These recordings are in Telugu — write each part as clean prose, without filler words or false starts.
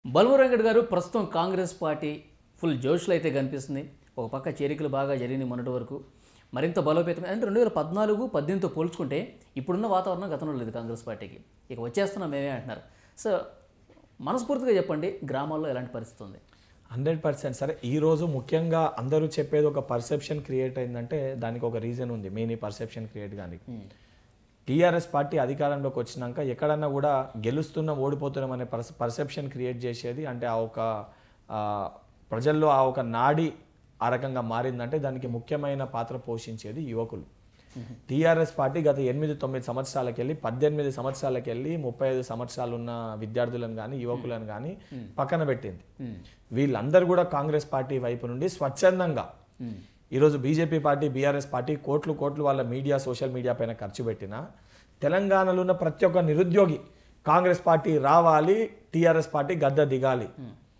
బల్మూర్ వెంకట్ గారు ప్రస్తుతం కాంగ్రెస్ పార్టీ ఫుల్ జోష్లో అయితే కనిపిస్తుంది. ఒక పక్క చేరికలు బాగా జరిగినాయి మొన్నటి వరకు, మరింత బలోపేతం. అంటే 2014-18తో పోల్చుకుంటే ఇప్పుడున్న వాతావరణం గతంలో లేదు కాంగ్రెస్ పార్టీకి. ఇక వచ్చేస్తున్నాం మేమే అంటున్నారు. సో మనస్ఫూర్తిగా చెప్పండి, గ్రామాల్లో ఎలాంటి పరిస్థితి ఉంది? 100% సరే. ఈరోజు ముఖ్యంగా అందరూ చెప్పేది ఒక పర్సెప్షన్ క్రియేట్ అయిందంటే దానికి ఒక రీజన్ ఉంది. మెయిన్ ఈ పర్సెప్షన్ క్రియేట్ కానీ టీఆర్ఎస్ పార్టీ అధికారంలోకి వచ్చినాక ఎక్కడన్నా కూడా గెలుస్తున్నాం ఓడిపోతున్నాం అనే పర్సెప్షన్ క్రియేట్ చేసేది, అంటే ఆ ఒక ప్రజల్లో ఆ ఒక నాడి ఆ రకంగా మారిందంటే దానికి ముఖ్యమైన పాత్ర పోషించేది యువకులు. టీఆర్ఎస్ పార్టీ గత 8-9 సంవత్సరాలకు వెళ్ళి 18 సంవత్సరాలకు వెళ్ళి 35 సంవత్సరాలు ఉన్న విద్యార్థులను కానీ యువకులను కానీ పక్కన పెట్టింది. వీళ్ళందరూ కూడా కాంగ్రెస్ పార్టీ వైపు నుండి స్వచ్ఛందంగా ఈరోజు బీజేపీ పార్టీ బీఆర్ఎస్ పార్టీ కోట్లు వాళ్ళ మీడియా సోషల్ మీడియా పైన ఖర్చు పెట్టినా తెలంగాణలో ఉన్న ప్రతి ఒక్క నిరుద్యోగి కాంగ్రెస్ పార్టీ రావాలి, టీఆర్ఎస్ పార్టీ గద్ద దిగాలి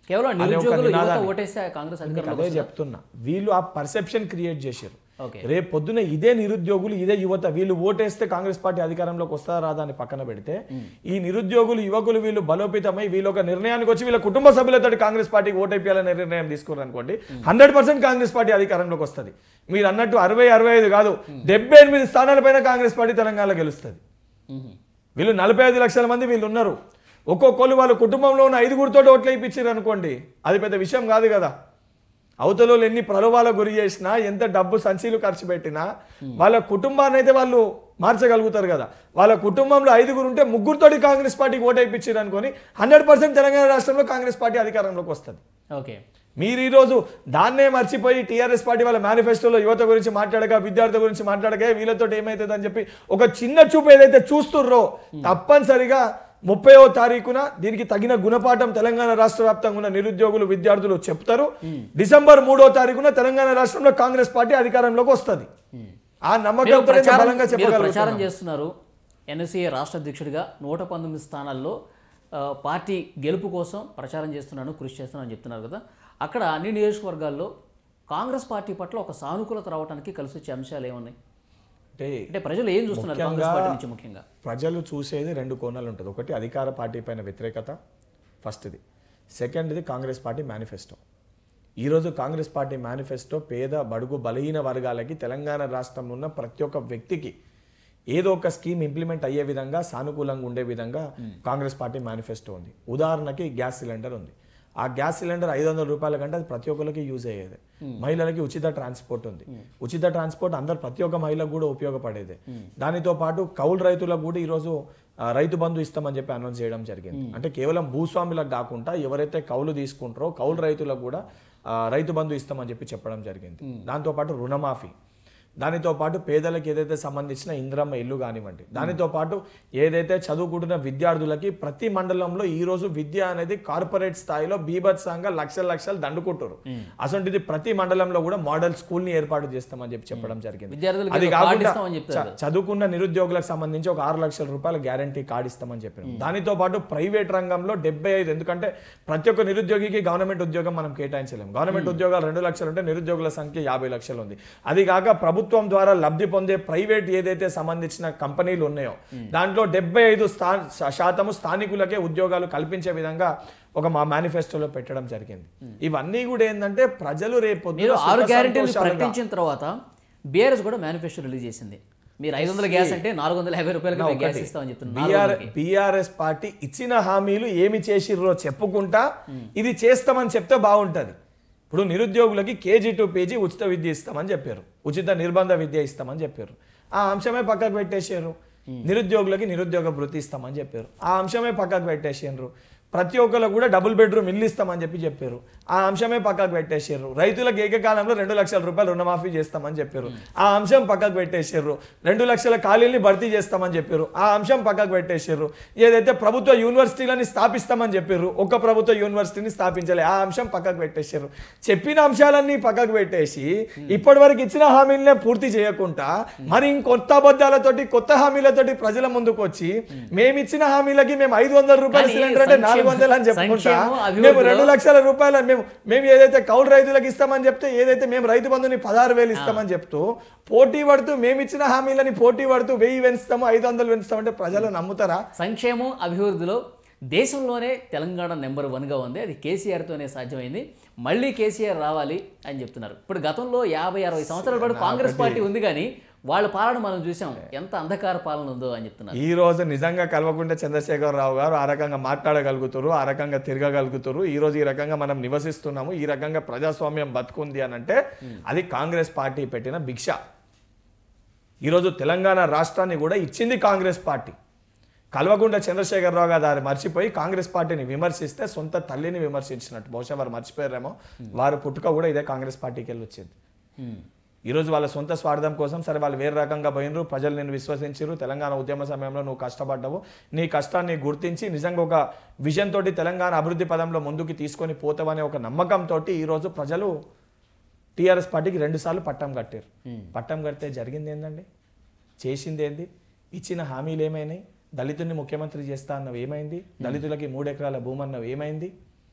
అదే చెప్తున్నా. వీళ్ళు ఆ పర్సెప్షన్ క్రియేట్ చేశారు. రేపు పొద్దున ఇదే నిరుద్యోగులు ఇదే యువత వీళ్ళు ఓటేస్తే కాంగ్రెస్ పార్టీ అధికారంలోకి వస్తారా రాదా అని పక్కన పెడితే ఈ నిరుద్యోగులు యువకులు వీళ్ళు బలోపేతమై వీళ్ళు ఒక నిర్ణయానికి వచ్చి వీళ్ళ కుటుంబ సభ్యులతో కాంగ్రెస్ పార్టీకి ఓటైపోయాలనే నిర్ణయం తీసుకున్నారు అనుకోండి, 100% కాంగ్రెస్ పార్టీ అధికారంలోకి వస్తుంది. మీరు అన్నట్టు 60-65 కాదు 78 స్థానాలపైన కాంగ్రెస్ పార్టీ తెలంగాణలో గెలుస్తుంది. వీళ్ళు 45 లక్షల మంది వీళ్ళు ఉన్నారు. ఒక్కొక్కరు వాళ్ళ కుటుంబంలో ఉన్న 5గురితో ఓట్లు వేయించారు అనుకోండి, అది పెద్ద విషయం కాదు కదా. అవతలో ఎన్ని ప్రలోభాలకు గురి చేసినా ఎంత డబ్బు సంచీలు ఖర్చు పెట్టినా వాళ్ళ కుటుంబాన్ని అయితే వాళ్ళు మార్చగలుగుతారు కదా. వాళ్ళ కుటుంబంలో 5గురు ఉంటే 3గురితోటి కాంగ్రెస్ పార్టీకి ఓటు వేయించారు అనుకోని 100% తెలంగాణ రాష్ట్రంలో కాంగ్రెస్ పార్టీ అధికారంలోకి వస్తుంది. ఓకే, మీరు ఈరోజు దాన్నే మర్చిపోయి టీఆర్ఎస్ పార్టీ వాళ్ళ మేనిఫెస్టోలో యువత గురించి మాట్లాడగా విద్యార్థుల గురించి మాట్లాడగా వీళ్ళతో ఏమవుతుంది అని చెప్పి ఒక చిన్న చూపు ఏదైతే చూస్తుర్రో తప్పనిసరిగా 30వ తారీఖున దీనికి తగిన గుణపాఠం తెలంగాణ రాష్ట్ర వ్యాప్తంగా ఉన్న నిరుద్యోగులు విద్యార్థులు చెప్తారు. డిసెంబర్ 3వ తారీఖున తెలంగాణ రాష్ట్రంలో కాంగ్రెస్ పార్టీ అధికారంలోకి వస్తుంది. ఆ నమ్మకం ప్రచారం చేస్తున్నారు. ఎన్ఎస్ఏ రాష్ట్ర అధ్యక్షుడిగా 119 స్థానాల్లో పార్టీ గెలుపు కోసం ప్రచారం చేస్తున్నాను, కృషి చేస్తున్నాను అని చెప్తున్నారు కదా. అక్కడ అన్ని నియోజకవర్గాల్లో కాంగ్రెస్ పార్టీ పట్ల ఒక సానుకూలత రావడానికి కలిసి వచ్చే అంశాలు ఏమున్నాయి? అంటే ప్రజలు ఏం చూస్తున్నారు కాంగ్రెస్ పార్టీ నుంచి? ముఖ్యంగా ప్రజలు చూసేది 2 కోణాలు ఉంటుంది. ఒకటి అధికార పార్టీ పైన వ్యతిరేకత, ఫస్ట్ది. సెకండ్ది కాంగ్రెస్ పార్టీ మేనిఫెస్టో. ఈరోజు కాంగ్రెస్ పార్టీ మేనిఫెస్టో పేద బడుగు బలహీన వర్గాలకి తెలంగాణ రాష్ట్రంలో ఉన్న ప్రతి ఒక్క వ్యక్తికి ఏదో ఒక స్కీమ్ ఇంప్లిమెంట్ అయ్యే విధంగా సానుకూలంగా ఉండే విధంగా కాంగ్రెస్ పార్టీ మేనిఫెస్టో ఉంది. ఉదాహరణకి గ్యాస్ సిలిండర్ ఉంది. ఆ గ్యాస్ సిలిండర్ 500 రూపాయల కంటే అది ప్రతి ఒక్కరికి యూజ్ అయ్యేది. మహిళలకి ఉచిత ట్రాన్స్పోర్ట్ ఉంది. ఉచిత ట్రాన్స్పోర్ట్ అందరు ప్రతి ఒక్క మహిళకు కూడా ఉపయోగపడేది. దానితో పాటు కౌలు రైతులకు కూడా ఈరోజు రైతు బంధు ఇస్తామని చెప్పి అనౌన్స్ చేయడం జరిగింది. అంటే కేవలం భూస్వాములకు కాకుండా ఎవరైతే కౌలు తీసుకుంటారో కౌలు రైతులకు కూడా రైతు బంధు ఇస్తామని చెప్పి చెప్పడం జరిగింది. దాంతో పాటు రుణమాఫీ, దానితో పాటు పేదలకు ఏదైతే సంబంధించిన ఇంద్రమ్మ ఇల్లు కానివ్వండి, దానితో పాటు ఏదైతే చదువుకుంటున్న విద్యార్థులకి ప్రతి మండలంలో ఈ రోజు విద్య అనేది కార్పొరేట్ స్థాయిలో బీభత్సంగా లక్షలు దండుకుంటారు. అసలు ప్రతి మండలంలో కూడా మోడల్ స్కూల్ ని ఏర్పాటు చేస్తామని చెప్పి చెప్పడం జరిగింది. అది కాకుండా చదువుకున్న నిరుద్యోగులకు సంబంధించి ఒక 6 లక్షల రూపాయల గ్యారంటీ కార్డు ఇస్తామని చెప్పారు. దానితో పాటు ప్రైవేట్ రంగంలో 75, ఎందుకంటే ప్రతి ఒక్క నిరుద్యోగికి గవర్నమెంట్ ఉద్యోగం మనం కేటాయించలేము. గవర్నమెంట్ ఉద్యోగాలు 2 లక్షలు ఉంటే నిరుద్యోగుల సంఖ్య 50 లక్షలు ఉంది. అది కాక ప్రభుత్వం ద్వారా లబ్ధి పొందే ప్రైవేట్ ఏదైతే సంబంధించిన కంపెనీలు ఉన్నాయో దాంట్లో 75% స్థానికులకే ఉద్యోగాలు కల్పించే విధంగా ఒక మా మేనిఫెస్టోలో పెట్టడం జరిగింది. ఇవన్నీ కూడా ఏంటంటే ప్రజలు రేపు 6 గ్యారెంటీలు ప్రకటించిన తర్వాత బీఆర్ఎస్ కూడా మేనిఫెస్టో రిలీజ్ చేసింది. మీరు 500 గ్యాస్ అంటే 450 రూపాయలకి గ్యాస్ ఇస్తామని చెప్తున్నారు. బీఆర్ఎస్ పార్టీ ఇచ్చిన హామీలు ఏమి చేసిర్రో చెప్పుకుంటా ఇది చేస్తామని చెప్తే బాగుంటది. ఇప్పుడు నిరుద్యోగులకి KG to PG ఉచిత విద్య ఇస్తామని చెప్పారు, ఉచిత నిర్బంధ విద్య ఇస్తామని చెప్పారు. ఆ అంశమే పక్కకు పెట్టేసారు. నిరుద్యోగులకి నిరుద్యోగ భృతి ఇస్తామని చెప్పారు. ఆ అంశమే పక్కకు పెట్టేసారు. ప్రతి ఒక్కరు కూడా డబుల్ బెడ్రూమ్ ఇల్లు ఇస్తామని చెప్పారు. ఆ అంశమే పక్కకు పెట్టేసారు. రైతులకు ఏకకాలంలో 2 లక్షల రూపాయలు రుణమాఫీ చేస్తామని చెప్పారు. ఆ అంశం పక్కకు పెట్టేసారు. 2 లక్షల ఖాళీల్ని భర్తీ చేస్తామని చెప్పారు. ఆ అంశం పక్కకు పెట్టేసారు. ఏదైతే ప్రభుత్వ యూనివర్సిటీలని స్థాపిస్తామని చెప్పారు, ఒక్క ప్రభుత్వ యూనివర్సిటీని స్థాపించాలి, ఆ అంశం పక్కకు పెట్టేసారు. చెప్పిన అంశాలన్నీ పక్కకు పెట్టేసి ఇప్పటి వరకు ఇచ్చిన హామీలనే పూర్తి చేయకుండా మరి ఇంకొత్త అబద్ధాలతోటి కొత్త హామీలతోటి ప్రజల ముందుకు వచ్చి మేమిచ్చిన హామీలకి మేము 500 రూపాయల సిలిండర్ అంటే 400 అని చెప్పుకుంటా మేము 2 లక్షల రూపాయలు మేము ఏదైతే కౌలు రైతులకు ఇస్తామని చెప్తే ఏదైతే మేము రైతు బంధుని 16,000 ఇస్తామని చెప్తూ పోటీ పడుతూ మేము ఇచ్చిన హామీలని పోటీ పడుతూ 1000 పెంచుతాము 500 పెంచుతామంటే ప్రజలు నమ్ముతారా? సంక్షేమం అభివృద్ధిలో దేశంలోనే తెలంగాణ నెంబర్ 1గా ఉంది, అది కేసీఆర్తోనే సాధ్యమైంది, మళ్ళీ కేసీఆర్ రావాలి అని చెప్తున్నారు. ఇప్పుడు గతంలో 50-60 సంవత్సరాల పాటు కాంగ్రెస్ పార్టీ ఉంది, కానీ వాళ్ళ పాలన మనం చూసాం, ఎంత అంధకార పాలన ఉందో అని చెప్తున్నారు. ఈ రోజు నిజంగా కల్వకుంట్ల చంద్రశేఖరరావు గారు ఆ రకంగా మాట్లాడగలుగుతారు, ఆ రకంగా తిరగగలుగుతారు. ఈ రోజు ఈ రకంగా మనం నివసిస్తున్నాము, ఈ రకంగా ప్రజాస్వామ్యం బతుకుంది అని అంటే అది కాంగ్రెస్ పార్టీ పెట్టిన భిక్ష. ఈరోజు తెలంగాణ రాష్ట్రాన్ని కూడా ఇచ్చింది కాంగ్రెస్ పార్టీ. కల్వకుంట్ల చంద్రశేఖరరావు గారు దాన్ని మర్చిపోయి కాంగ్రెస్ పార్టీని విమర్శిస్తే సొంత తల్లిని విమర్శించినట్టు. బహుశా వారు మర్చిపోయారేమో, వారు పుట్టుక కూడా ఇదే కాంగ్రెస్ పార్టీకి వెళ్ళి వచ్చింది. ఈరోజు వాళ్ళ సొంత స్వార్థం కోసం సరే వాళ్ళు వేరే రకంగా పోయినరు, ప్రజలు నేను విశ్వసించారు, తెలంగాణ ఉద్యమ సమయంలో నువ్వు కష్టపడ్డావు, నీ కష్టాన్ని గుర్తించి నిజంగా ఒక విజన్ తోటి తెలంగాణ అభివృద్ధి పదంలో ముందుకు తీసుకొని పోతావనే ఒక నమ్మకంతో ఈరోజు ప్రజలు టీఆర్ఎస్ పార్టీకి 2 సార్లు పట్టం కట్టారు. పట్టం కడితే జరిగింది ఏందండి? చేసింది ఏంది? ఇచ్చిన హామీలు ఏమైనాయి? దళితుల్ని ముఖ్యమంత్రి చేస్తా అన్నవి ఏమైంది? దళితులకి 3 ఎకరాల భూమి అన్నవి ఏమైంది?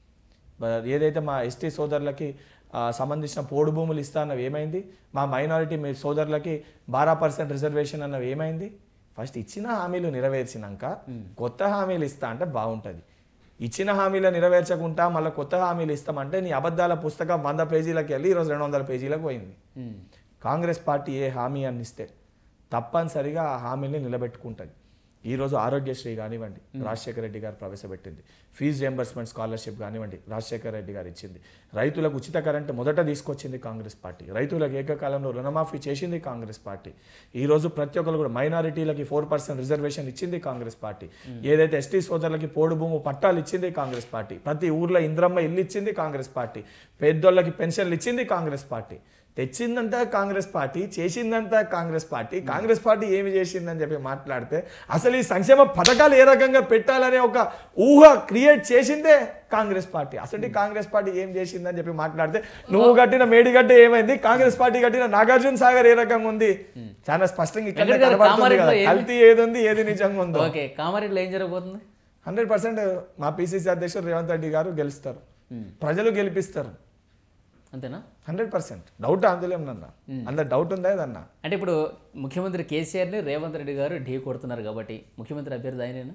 ఏదైతే మా ఎస్టీ సోదరులకి సంబంధించిన పోడు భూములు ఇస్తా అన్నవి ఏమైంది? మా మైనారిటీ మీ సోదరులకి 12% రిజర్వేషన్ అన్నవి ఏమైంది? ఫస్ట్ ఇచ్చిన హామీలు నెరవేర్చినాక కొత్త హామీలు ఇస్తా అంటే బాగుంటుంది. ఇచ్చిన హామీలు నెరవేర్చకుండా మళ్ళీ కొత్త హామీలు ఇస్తామంటే నీ అబద్ధాల పుస్తకం 100 పేజీలకు వెళ్ళి ఈరోజు 200 పేజీలకు పోయింది. కాంగ్రెస్ పార్టీ ఏ హామీ అన్నిస్తే తప్పనిసరిగా ఆ హామీని నిలబెట్టుకుంటుంది. ఈరోజు ఆరోగ్యశ్రీ కానివ్వండి, రాజశేఖర రెడ్డి గారు ప్రవేశపెట్టింది. ఫీజు రియంబర్స్మెంట్ స్కాలర్షిప్ కానివ్వండి, రాజశేఖర రెడ్డి గారు ఇచ్చింది. రైతులకు ఉచిత కరెంటు మొదట తీసుకొచ్చింది కాంగ్రెస్ పార్టీ. రైతులకు ఏకకాలంలో రుణమాఫీ చేసింది కాంగ్రెస్ పార్టీ. ఈరోజు ప్రతి ఒక్కరు కూడా మైనారిటీలకి 4% రిజర్వేషన్ ఇచ్చింది కాంగ్రెస్ పార్టీ. ఏదైతే ఎస్టీ సోదరులకి పోడు భూము పట్టాలు ఇచ్చింది కాంగ్రెస్ పార్టీ. ప్రతి ఊర్లో ఇంద్రమ్మ ఇల్లు ఇచ్చింది కాంగ్రెస్ పార్టీ. పేదోళ్ళకి పెన్షన్లు ఇచ్చింది కాంగ్రెస్ పార్టీ. తెచ్చిందంతా కాంగ్రెస్ పార్టీ, చేసిందంతా కాంగ్రెస్ పార్టీ. కాంగ్రెస్ పార్టీ ఏమి చేసిందని చెప్పి మాట్లాడితే అసలు ఈ సంక్షేమ పథకాలు ఏ రకంగా పెట్టాలనే ఒక ఊహ క్రియేట్ చేసిందే కాంగ్రెస్ పార్టీ. అసలు కాంగ్రెస్ పార్టీ ఏం చేసిందని చెప్పి మాట్లాడితే నువ్వు కట్టిన మేడిగడ్డ ఏమైంది, కాంగ్రెస్ పార్టీ కట్టిన నాగార్జున సాగర్ ఏ రకంగా ఉంది, చాలా స్పష్టంగా ఇక్కడ కల్తీ ఏది ఉంది, ఏది నిజంగా ఉందో. కామారెడ్డిలో ఏం జరగబోతుంది? 100% మా పిసిసి అధ్యక్షుడు రేవంత్ రెడ్డి గారు గెలుస్తారు, ప్రజలు గెలిపిస్తారు. అంతేనా? 100% డౌట్ అందులేమన్నా, అందులో డౌట్ ఉందా ఏదన్నా? అంటే ఇప్పుడు ముఖ్యమంత్రి కేసీఆర్ని రేవంత్ రెడ్డి గారు ఢీ కొడుతున్నారు కాబట్టి ముఖ్యమంత్రి అభ్యర్థి ఆయనేనా?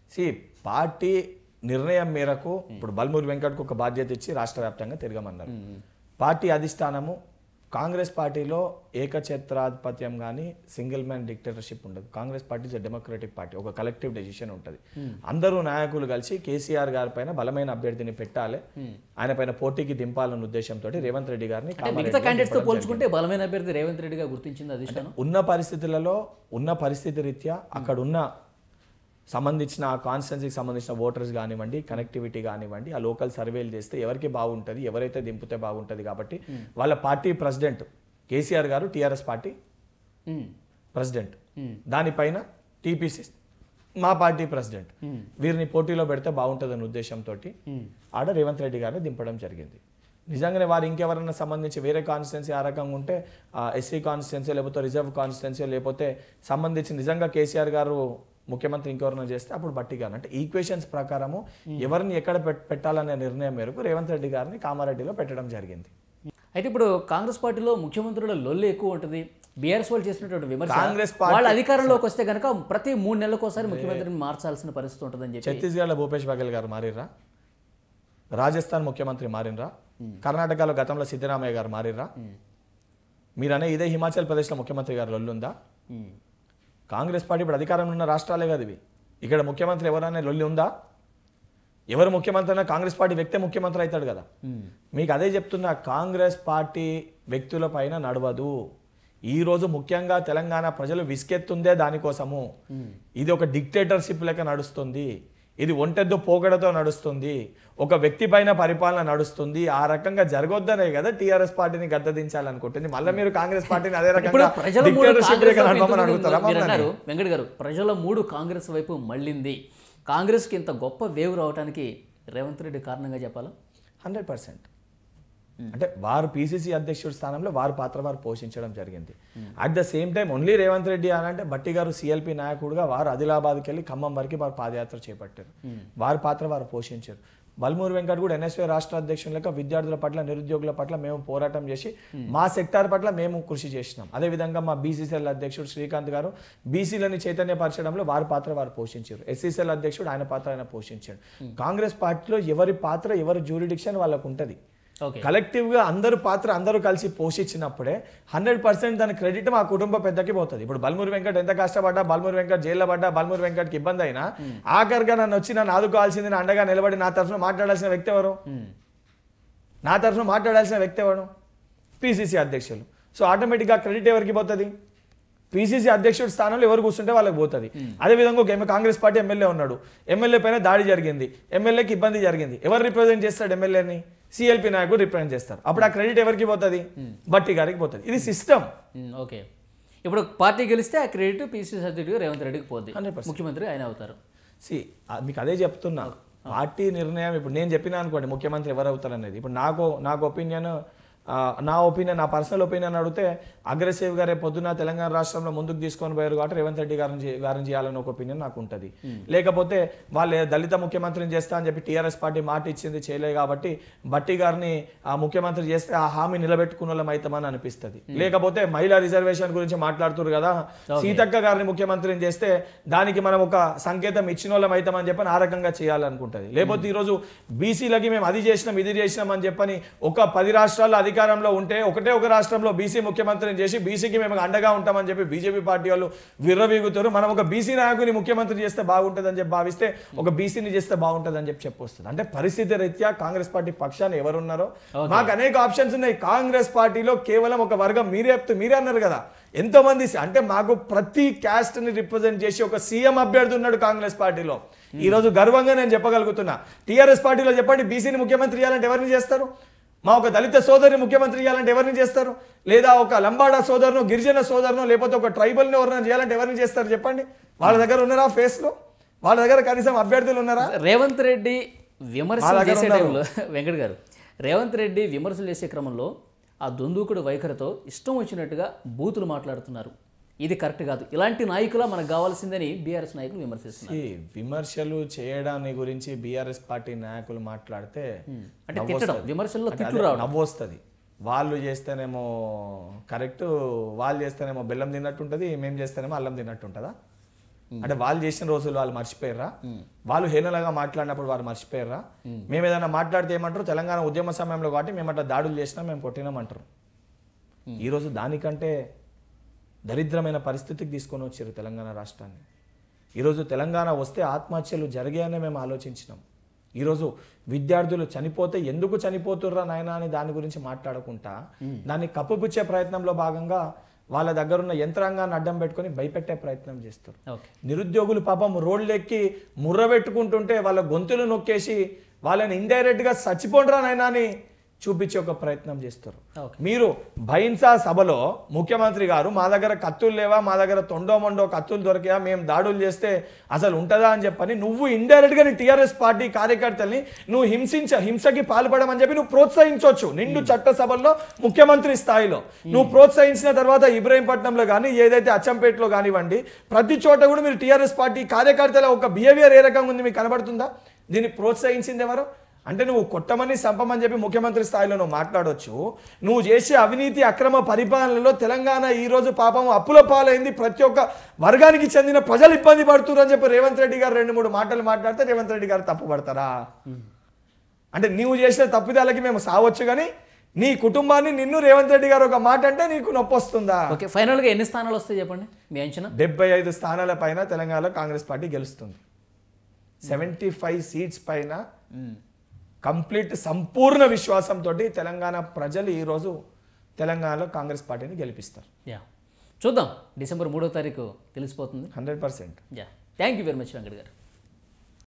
పార్టీ నిర్ణయం మేరకు ఇప్పుడు బల్మూరి వెంకట్కు ఒక బాధ్యత ఇచ్చి రాష్ట్ర వ్యాప్తంగా తిరగమన్నారు. పార్టీ అధిష్టానము కాంగ్రెస్ పార్టీలో ఏకఛత్రాధిపత్యం కానీ సింగిల్ మ్యాన్ డిక్టేటర్షిప్ ఉండదు. Congress party is democratic party, ఒక కలెక్టివ్ డెసిషన్ ఉంటుంది. అందరూ నాయకులు కలిసి కేసీఆర్ గారి పైన బలమైన అభ్యర్థిని పెట్టాలి, ఆయన పైన పోటీకి దింపాలన్న ఉద్దేశంతో రేవంత్ రెడ్డి గారిని పోల్చుకుంటే బలమైన అభ్యర్థి రేవంత్ రెడ్డి గారు గుర్తించింది అధిష్టానం. ఉన్న పరిస్థితులలో ఉన్న పరిస్థితి రీత్యా అక్కడ ఉన్న సంబంధించిన ఆ కాన్స్టిట్యున్సీకి సంబంధించిన ఓటర్స్ కానివ్వండి, కనెక్టివిటీ కానివ్వండి, ఆ లోకల్ సర్వేలు చేస్తే ఎవరికి బాగుంటుంది, ఎవరైతే దింపితే బాగుంటుంది. కాబట్టి వాళ్ళ పార్టీ ప్రెసిడెంట్ కేసీఆర్ గారు టీఆర్ఎస్ పార్టీ ప్రెసిడెంట్, దానిపైన టీపీసీ మా పార్టీ ప్రెసిడెంట్, వీరిని పోటీలో పెడితే బాగుంటుందనే ఉద్దేశంతో ఆడ రేవంత్ రెడ్డి గారిని దింపడం జరిగింది. నిజంగానే వారు ఇంకెవరన్నా సంబంధించి వేరే కాన్స్టిట్యున్సీ ఆ రకంగా ఉంటే ఎస్సీ కాన్స్టిట్యున్సీ లేకపోతే రిజర్వ్ కాన్స్టిట్యున్సీ లేకపోతే సంబంధించి నిజంగా కేసీఆర్ గారు ముఖ్యమంత్రి ఇంకెవరైనా చేస్తే అప్పుడు బట్టి గారు అంటే ఈక్వేషన్స్ ప్రకారము ఎవరిని ఎక్కడ పెట్టాలనే నిర్ణయం మేరకు రేవంత్ రెడ్డి గారిని కామారెడ్డిలో పెట్టడం జరిగింది. అయితే ఇప్పుడు కాంగ్రెస్ పార్టీలో ముఖ్యమంత్రుల లొల్లి ఎక్కువ ఉంటుంది. బీఆర్ఎస్ వాళ్ళు చేసినటువంటి విమర్శ, కాంగ్రెస్ పార్టీ వాళ్ళ అధికారంలోకి వస్తే కనుక ప్రతి 3 నెలలకు ఒకసారి ముఖ్యమంత్రిని మార్చాల్సిన పరిస్థితి ఉంటుందని చెప్పి. ఛత్తీస్గఢ్లో భూపేష్ బఘేల్ గారు మారిర్రా, రాజస్థాన్ ముఖ్యమంత్రి మారినరా, కర్ణాటకలో గతంలో సిద్ధరామయ్య గారు మారిర్రా, మీరనే ఇదే హిమాచల్ ప్రదేశ్లో ముఖ్యమంత్రి గారు లొల్లుందా? కాంగ్రెస్ పార్టీ ఇప్పుడు అధికారంలో ఉన్న రాష్ట్రాలే కదా ఇవి. ఇక్కడ ముఖ్యమంత్రి ఎవరనే లొల్లి ఉందా? ఎవరు ముఖ్యమంత్రి అయినా కాంగ్రెస్ పార్టీ వ్యక్తే ముఖ్యమంత్రి అవుతాడు కదా. మీకు అదే చెప్తున్నా, కాంగ్రెస్ పార్టీ వ్యక్తుల పైన నడవదు. ఈ రోజు ముఖ్యంగా తెలంగాణ ప్రజలు విసుకెత్తుందే దానికోసము. ఇది ఒక డిక్టేటర్షిప్ లెక్క నడుస్తుంది, ఇది ఒంటెద్దు పోగడతో నడుస్తుంది, ఒక వ్యక్తి పైన పరిపాలన నడుస్తుంది. ఆ రకంగా జరగొద్దనే కదా టీఆర్ఎస్ పార్టీని గద్దదించాలనుకుంటుంది. మళ్ళీ మీరు కాంగ్రెస్ పార్టీని అదే రకంగా వెంకట్ గారు, ప్రజల మూడు కాంగ్రెస్ వైపు మళ్ళింది. కాంగ్రెస్కి ఇంత గొప్ప వేవ్ రావడానికి రేవంత్ రెడ్డి కారణంగా చెప్పాలా? 100%. అంటే వారు పిసిసి అధ్యక్షుడి స్థానంలో వారి పాత్ర వారు పోషించడం జరిగింది. At the same time only Revanth Reddy అని అంటే బట్టి గారు సిఎల్పి నాయకుడుగా వారు ఆదిలాబాద్కి వెళ్ళి ఖమ్మం వరకు వారు పాదయాత్ర చేపట్టారు. వారి పాత్ర వారు పోషించారు. బల్మూరి వెంకట్ కూడా ఎన్ఎస్వై రాష్ట్ర అధ్యక్షులు లెక్క విద్యార్థుల పట్ల నిరుద్యోగుల పట్ల మేము పోరాటం చేసి మా సెక్టార్ పట్ల మేము కృషి చేసినాం. అదేవిధంగా మా బీసీసీఎల్ అధ్యక్షుడు శ్రీకాంత్ గారు బీసీలని చైతన్యపరచడంలో వారి పాత్ర వారు పోషించారు. ఎస్సీసీఎల్ అధ్యక్షుడు ఆయన పాత్ర ఆయన పోషించాడు. కాంగ్రెస్ పార్టీలో ఎవరి పాత్ర ఎవరి జ్యూరిడిక్షన్ వాళ్ళకు ఉంటుంది. కలెక్టివ్ గా అందరూ పాత్ర అందరూ కలిసి పోషించినప్పుడే 100% దాని క్రెడిట్ మా కుటుంబ పెద్దకి పోతుంది. ఇప్పుడు బల్మూరి వెంకట్ ఎంత కష్టపడ్డా, బల్మూరి వెంకట్ జైల్లో పడ్డా, బల్మూరి వెంకట్కి ఇబ్బంది అయినా ఆఖరిగా నన్ను వచ్చి నన్ను ఆదుకోవాల్సింది, నా అండగా నిలబడి నా తరఫున మాట్లాడాల్సిన వ్యక్తి ఎవరు? నా తరఫున మాట్లాడాల్సిన వ్యక్తి ఎవరు? పిసిసి అధ్యక్షులు. సో ఆటోమేటిక్గా క్రెడిట్ ఎవరికి పోతుంది? పిసిసి అధ్యక్షుడి స్థానంలో ఎవరు కూర్చుంటే వాళ్ళకి పోతుంది. అదేవిధంగా ఒక కాంగ్రెస్ పార్టీ ఎమ్మెల్యే ఉన్నాడు, ఎమ్మెల్యే పైన దాడి జరిగింది, ఎమ్మెల్యేకి ఇబ్బంది జరిగింది, ఎవరు రిప్రజెంట్ చేస్తాడు? ఎమ్మెల్యేని సిఎల్పి నాయకుడు రిప్రజెంట్ చేస్తారు. అప్పుడు ఆ క్రెడిట్ ఎవరికి పోతుంది? బట్టి గారికి పోతుంది. ఇది సిస్టమ్. ఓకే, ఇప్పుడు పార్టీ గెలిస్తే ఆ క్రెడిట్ పిసిసి అధ్యక్షుడు రేవంత్ రెడ్డికి పోతుంది, ముఖ్యమంత్రి ఆయన అవుతారు. మీకు అదే చెప్తున్నా, పార్టీ నిర్ణయం ఇప్పుడు నేను చెప్పినా అనుకోండి ముఖ్యమంత్రి ఎవరు అవుతారు అనేది. ఇప్పుడు నాకు ఒపీనియన్, నా ఒపీనియన్, నా పర్సనల్ ఒపీనియన్ అడిగితే అగ్రెసివ్ గా రేపు పొద్దున తెలంగాణ రాష్ట్రంలో ముందుకు తీసుకొని పోయారు కాబట్టి రేవంత్ రెడ్డి గారిని చేయాలని ఒక ఒపీనియన్ నాకు ఉంటుంది. లేకపోతే వాళ్ళు దళిత ముఖ్యమంత్రిని చేస్తా అని చెప్పి టీఆర్ఎస్ పార్టీ మాట ఇచ్చింది, చేయలేదు కాబట్టి బట్టి గారిని ఆ ముఖ్యమంత్రి చేస్తే ఆ హామీ నిలబెట్టుకున్న వాళ్ళం అవుతామని అనిపిస్తుంది. లేకపోతే మహిళా రిజర్వేషన్ గురించి మాట్లాడుతున్నారు కదా, సీతక్క గారిని ముఖ్యమంత్రిని చేస్తే దానికి మనం ఒక సంకేతం ఇచ్చిన వాళ్ళం అవుతామని చెప్పని ఆ రకంగా చేయాలనుకుంటుంది. లేకపోతే ఈరోజు బీసీలకి మేము అది చేసినాం ఇది చేసినాం అని చెప్పని ఒక 10 రాష్ట్రాల్లో అధికారంలో ఉంటే ఒక రాష్ట్రంలో బీసీ ముఖ్యమంత్రిని చేసి బీసీకి మేము అండగా ఉంటామని చెప్పి బీజేపీ పార్టీ వాళ్ళు విర్రవీగుతారు. మనం ఒక బీసీ నాయకుని ముఖ్యమంత్రి చేస్తే బాగుంటుందని చెప్పి భావిస్తే ఒక బీసీని చేస్తే బాగుంటుందని చెప్పొస్తుంది. అంటే పరిస్థితి రీత్యా కాంగ్రెస్ పార్టీ పక్షాన్ని ఎవరున్నారో మాకు అనేక ఆప్షన్స్ ఉన్నాయి. కాంగ్రెస్ పార్టీలో కేవలం ఒక వర్గం, మీరే అన్నారు కదా, ఎంతో మంది, అంటే మాకు ప్రతి క్యాస్ట్ ని రిప్రజెంట్ చేసి ఒక సీఎం అభ్యర్థి ఉన్నాడు కాంగ్రెస్ పార్టీలో. ఈ రోజు గర్వంగా నేను చెప్పగలుగుతున్నా. టీఆర్ఎస్ పార్టీలో చెప్పండి, బీసీని ముఖ్యమంత్రి చేయాలంటే ఎవరిని చేస్తారు? మా ఒక దళిత సోదరిని ముఖ్యమంత్రి చేయాలంటే ఎవరిని చేస్తారు? లేదా ఒక లంబాడా సోదరును, గిరిజన సోదరును, లేకపోతే ఒక ట్రైబల్ని ఎవరైనా చేయాలంటే ఎవరిని చేస్తారు చెప్పండి? వాళ్ళ దగ్గర ఉన్నారా ఫేస్లో? వాళ్ళ దగ్గర కనీసం అభ్యర్థులు ఉన్నారా? రేవంత్ రెడ్డి విమర్శలు చేసే టైంలో వెంకట్ గారు, రేవంత్ రెడ్డి విమర్శలు చేసే క్రమంలో ఆ దొందూకుడు వైఖరితో ఇష్టం వచ్చినట్టుగా బూతులు మాట్లాడుతున్నారు. ఇది కరెక్ట్ కాదు, ఇలాంటి నాయకులా మనకు కావాల్సిందని బీఆర్ఎస్ నాయకులు విమర్శిస్తున్నారు. విమర్శలు చేయడాన్ని గురించి బీఆర్ఎస్ పార్టీ నాయకులు మాట్లాడితే అంటే తిట్టడం, విమర్శల్లో తిట్లు రావడం నవ్వు వస్తుంది. వాళ్ళు చేస్తేనేమో కరెక్ట్, వాళ్ళు చేస్తేనేమో బెల్లం తిన్నట్టు ఉంటుంది, మేము చేస్తేనేమో అల్లం తిన్నట్టు ఉంటుందా? అంటే వాళ్ళు చేసిన రోజులు వాళ్ళు మర్చిపోయారా? వాళ్ళు హేళనగా మాట్లాడినప్పుడు వారు మర్చిపోయారా? మేము ఏదైనా మాట్లాడితే ఏమంటారు, తెలంగాణ ఉద్యమ సమయంలో కాబట్టి మేము అట్లా దాడులు చేసినా మేము కొట్టినామంటారు. ఈరోజు దానికంటే దరిద్రమైన పరిస్థితికి తీసుకొని వచ్చారు తెలంగాణ రాష్ట్రాన్ని. ఈరోజు తెలంగాణ వస్తే ఆత్మహత్యలు జరిగాయనే మేము ఆలోచించినాం. ఈరోజు విద్యార్థులు చనిపోతే ఎందుకు చనిపోతుర్రా నాయనా అని దాని గురించి మాట్లాడకుండా దాన్ని కప్పుపుచ్చే ప్రయత్నంలో భాగంగా వాళ్ళ దగ్గర ఉన్న యంత్రాంగాన్ని అడ్డం పెట్టుకొని భయపెట్టే ప్రయత్నం చేస్తారు. నిరుద్యోగులు పాపం రోడ్లెక్కి ముర్ర పెట్టుకుంటుంటే వాళ్ళ గొంతులు నొక్కేసి వాళ్ళని ఇండైరెక్ట్ గా చచ్చిపోండ్రా నాయనా అని చూపించే ఒక ప్రయత్నం చేస్తారు. మీరు భైన్సా సభలో ముఖ్యమంత్రి గారు మా దగ్గర కత్తులు లేవా, మా దగ్గర తొండో మొండో కత్తులు దొరికా, మేము దాడులు చేస్తే అసలు ఉంటుందా అని చెప్పని నువ్వు ఇండైరెక్ట్ గా నీ టీఆర్ఎస్ పార్టీ కార్యకర్తల్ని నువ్వు హింసకి పాల్పడమని చెప్పి నువ్వు ప్రోత్సహించవచ్చు. నిండు చట్టసభల్లో ముఖ్యమంత్రి స్థాయిలో నువ్వు ప్రోత్సహించిన తర్వాత ఇబ్రహీంపట్నంలో కానీ ఏదైతే అచ్చంపేటలో కానివ్వండి, ప్రతి చోట కూడా మీరు టీఆర్ఎస్ పార్టీ కార్యకర్తల ఒక బిహేవియర్ ఏ రకంగా ఉంది మీకు కనబడుతుందా? దీన్ని ప్రోత్సహించింది ఎవరు? అంటే నువ్వు కొట్టమని సంపమని చెప్పి ముఖ్యమంత్రి స్థాయిలో నువ్వు మాట్లాడవచ్చు. నువ్వు చేసే అవినీతి అక్రమ పరిపాలనలో తెలంగాణ ఈ రోజు పాపం అప్పుల పాలైంది, ప్రతి ఒక్క వర్గానికి చెందిన ప్రజలు ఇబ్బంది పడుతున్నారు అని చెప్పి రేవంత్ రెడ్డి గారు 2-3 మాటలు మాట్లాడితే రేవంత్ రెడ్డి గారు తప్పు పడతారా? అంటే నువ్వు చేసిన తప్పిదాలకి మేము సావచ్చు, కానీ నీ కుటుంబాన్ని నిన్ను రేవంత్ రెడ్డి గారు ఒక మాట అంటే నీకు నొప్పి వస్తుందా? ఓకే, ఫైనల్గా ఎన్ని స్థానాలు వస్తాయి చెప్పండి మీ అంచనా? 75 స్థానాల పైన తెలంగాణలో కాంగ్రెస్ పార్టీ గెలుస్తుంది. 75 సీట్స్ పైన కంప్లీట్ సంపూర్ణ విశ్వాసంతో తెలంగాణ ప్రజలు ఈరోజు తెలంగాణలో కాంగ్రెస్ పార్టీని గెలిపిస్తారు. చూద్దాం, డిసెంబర్ 3వ తారీఖు తెలిసిపోతుంది 100%. Thank you very much Venkat గారు.